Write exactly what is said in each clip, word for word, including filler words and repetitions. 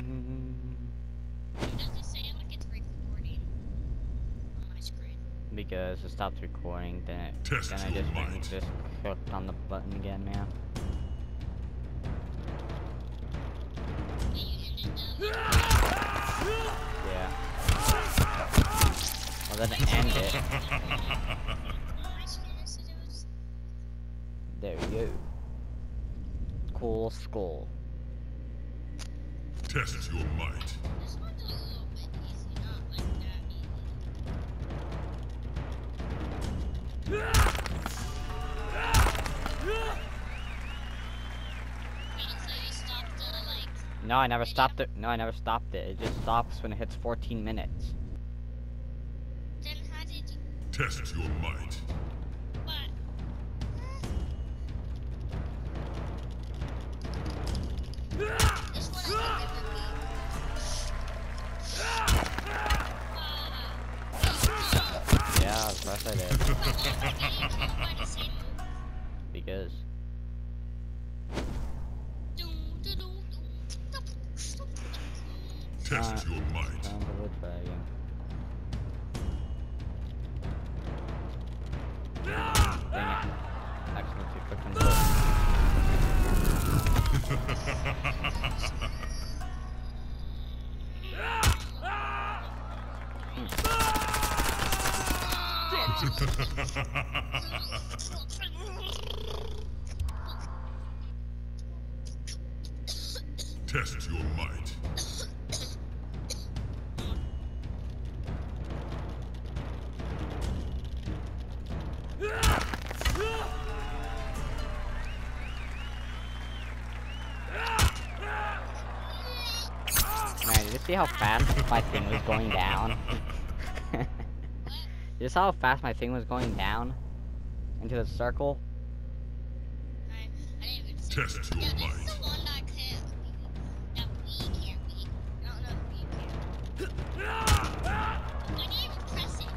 Does it say like it's recording on my screen? Because it stopped recording, then it, Test then I your just went and might. just clicked on the button again, man. And you ended up. Yeah. Well, then end it. On my screen it said it was. There you go. Cool skull. Test your might. This one's a little bit easy, not like that easy. Wait, so you stopped the like. No, I never stopped it. No, I never stopped it. It just stops when it hits fourteen minutes. Then how did you? Test your might. What? This one I think it would be. Yeah, of course I did. By the same move. Because. Test your might. Found the wood dragon. Dang it. Accidentally too quick on the button. Test your might. Man, did you see how fast my thing was going down? You saw how fast my thing was going down? Into the circle? I, I didn't even see Test it. your Yeah, this might. is the one that can. That we can. We. I don't know if we can. I didn't even press it.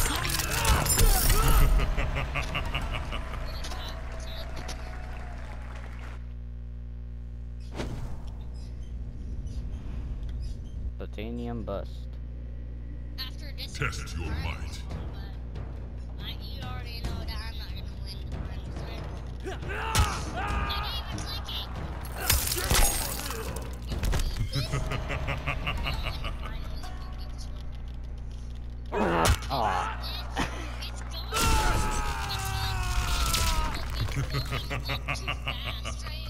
Titanium bust. After this. Test your alright, might. but I, you already know that I'm not gonna win the finals, right? I didn't even click it. Aw. It's going. It's like. It goes up too fast, right?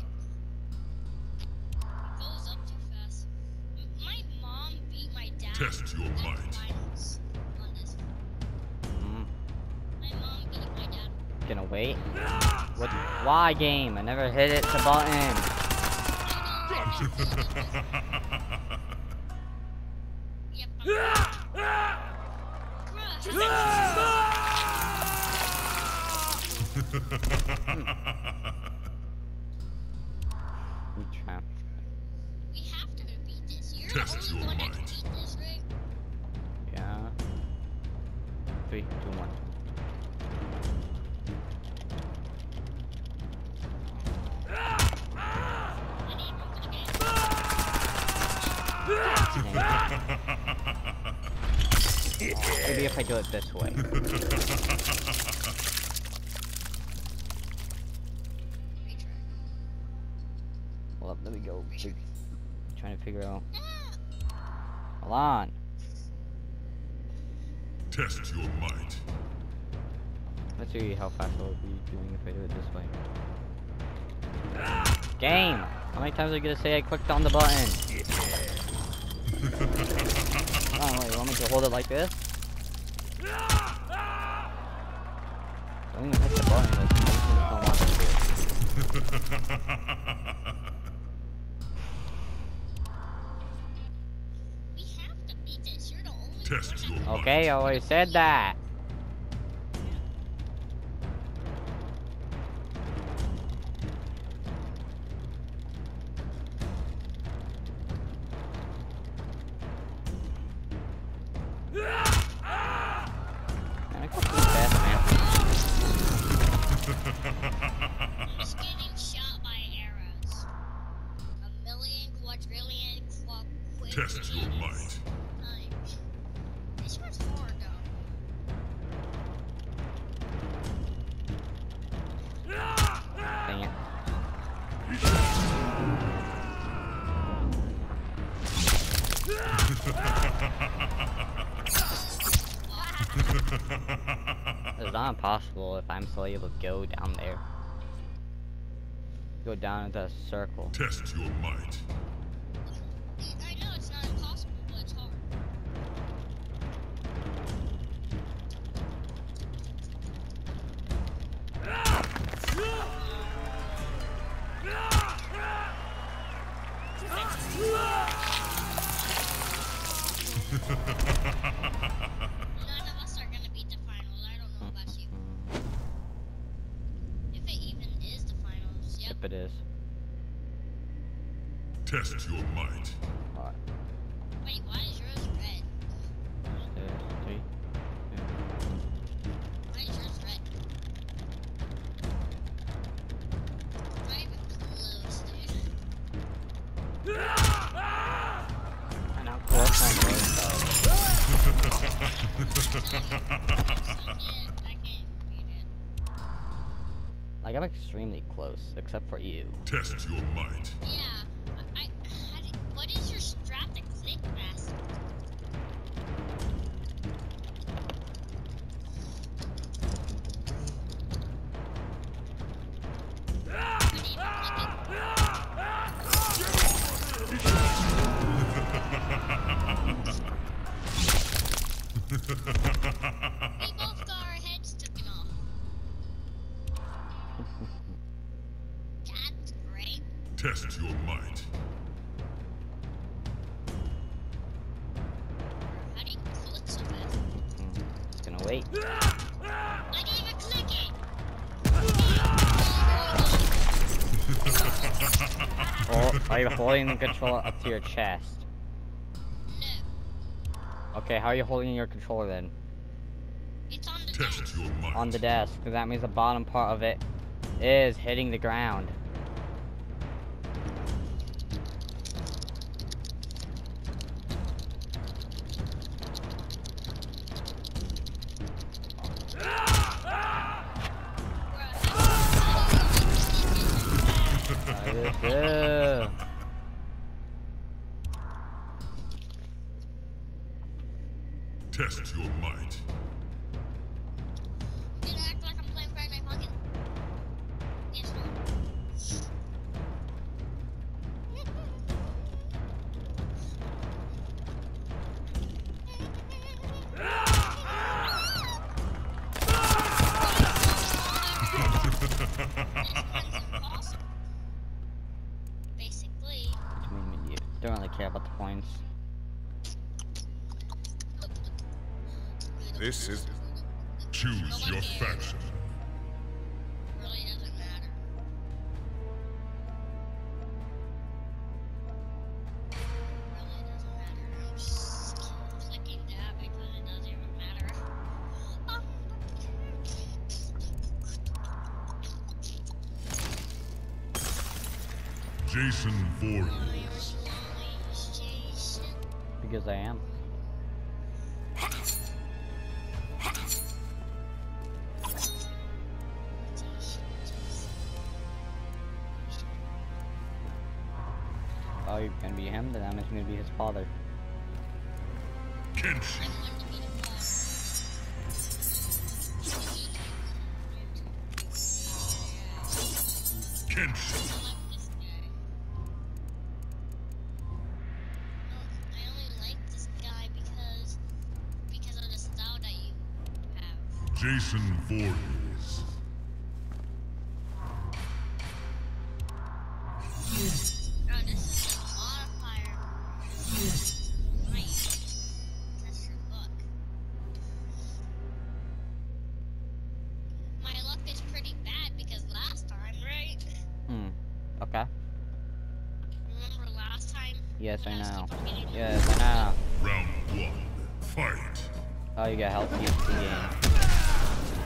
It goes up too fast. My mom beat my dad Test your in the might. finals on this. Mm, My mom beat my dad. gonna wait? What? Why game? I never hit it the button. Yep. You trapped. We have to beat this. You're Test the only your one that can might. beat this, right? Yeah. Three, two, one. I need one for the game. Maybe if I do it this way. Retry. Hold up, let me go. Fig- trying to figure out. Hold on. Test your might. Let's see how fast I would be doing if I do it this way. Game! How many times are you gonna say I clicked on the button? Oh, wait, you want me to hold it like this? Don't even hit the button. That's what I don't want to do. We have to beat this. You're the only Test one your that might. Okay, I always said that. Man, I go too fast, man. I'm just getting shot by arrows. A million, quadrillion, quad, Test your might. Like, this one's hard though. Dang it. It's not impossible if I'm still able to go down there. Go down into a circle. Test your might. I know it's not impossible, but it's hard. None of us are gonna beat the finals. I don't know about you. If it even is the finals, yep. Yep, it is. Test your might. Alright. Wait, why is yours red? There's three. Why is yours red? Not even close, dude. I know, close my voice I can't beat it. Like, I'm extremely close, except for you. Test your might. Yeah. I, I, how did, what is your strat to click faster? How do you click it? We both got our heads taken off. That's great. Test your might. How do you click so fast? Just gonna wait. I didn't even click it. Or are you holding the controller up to your chest? No, Okay, how are you holding your controller then? it's on the Test desk. your might. On the desk, because that means the bottom part of it is hitting the ground. Yeah. Test your might. Did I act like I'm playing Friday Night Funkin'? Yes, no. Awesome. Basically, Between me and you. Don't really care about the points. This is. Choose your faction. really doesn't matter. Really doesn't matter. I'm just clicking that because it doesn't even matter. Um, Jason Voorhees. Please, Jason. Because I am. Oh, you're gonna be him? Then I'm just gonna be his father. Kenshin. I want to be the boss. Kenshin. I like this guy. No, I only like this guy because because of the style that you have. Jason Voorhees. Oh, this is a modifier. Nice. That's your luck. My luck is pretty bad because last time, right? Hmm. Okay. Remember last time? Yes, I when was know. keeping getting- Yes, I know. Round one. Fight. Oh, you got health P S P game.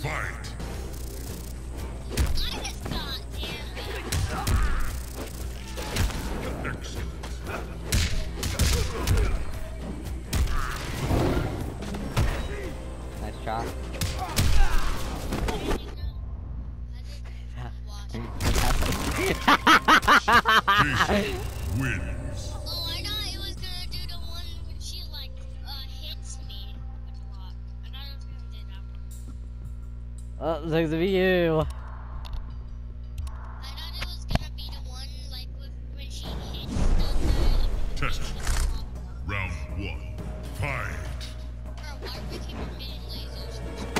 Fight. I just got damn. Excellent. Nice shot. Jason wins. Oh, I thought it was gonna do the one when she like uh hits me with a lot. I thought it was gonna do that one. Oh, looks to be you. I thought it was gonna be the one like with when she hits the guy. Test. Round one. Fight. Bro, why do we keep emitting lasers?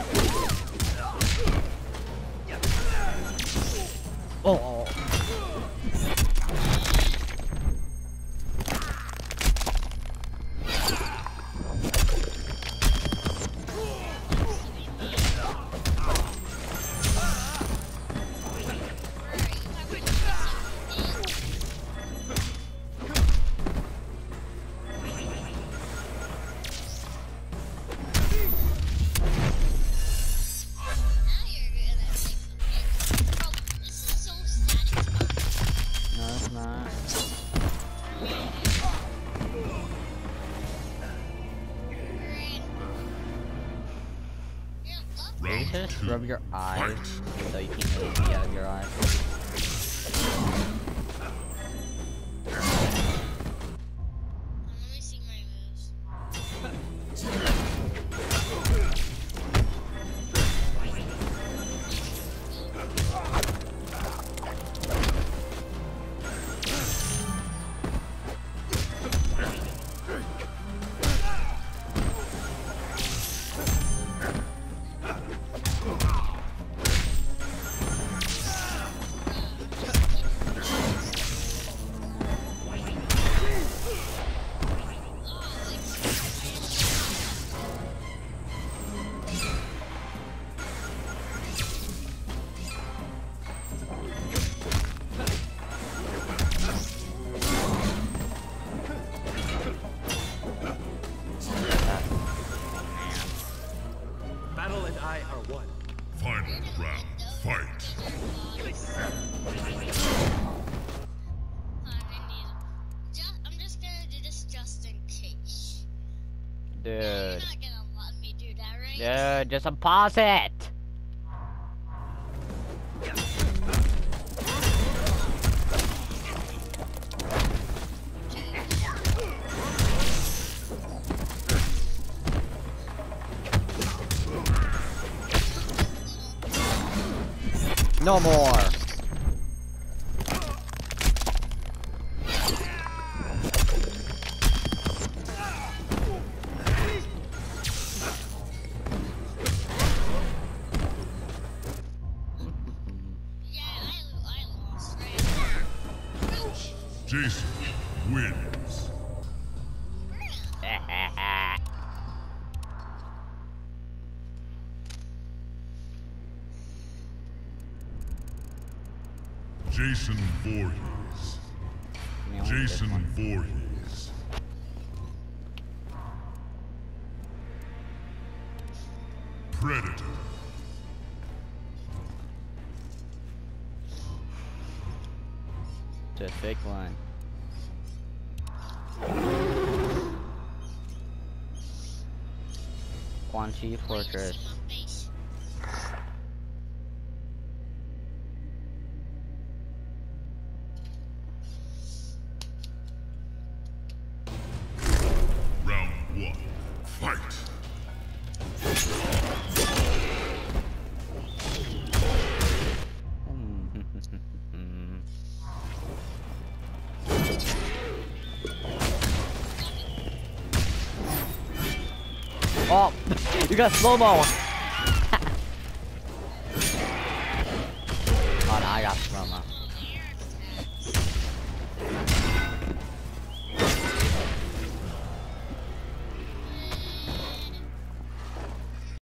Oh. No, it's not. You Round just two. rub your eyes Fight. so you can't really see out of your eyes. Battle and I are one. Final round. Fight. I'm just gonna do this just in case. You're Dude. not gonna let me do that, right? Dude, just pause it. No more. Yeah, I, I lost, right? Jason wins. Jason Voorhees. I only did Jason one. Voorhees. Predator. It's a fake one. Quan Chi Fortress. Round one. Fight. Oh, you got slow mo. Oh, no, I got slow mo.